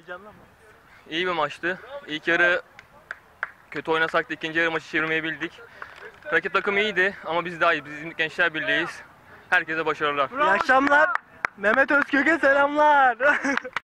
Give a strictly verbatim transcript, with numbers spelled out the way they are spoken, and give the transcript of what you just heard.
İyi bir maçtı. İlk yarı kötü oynasak da ikinci yarı maçı çevirmeyi bildik. Rakip takım iyiydi ama biz daha iyi. Biz İzmit Gençler Birliği'yiz. Herkese başarılar. İyi akşamlar. Mehmet Özkök'e selamlar.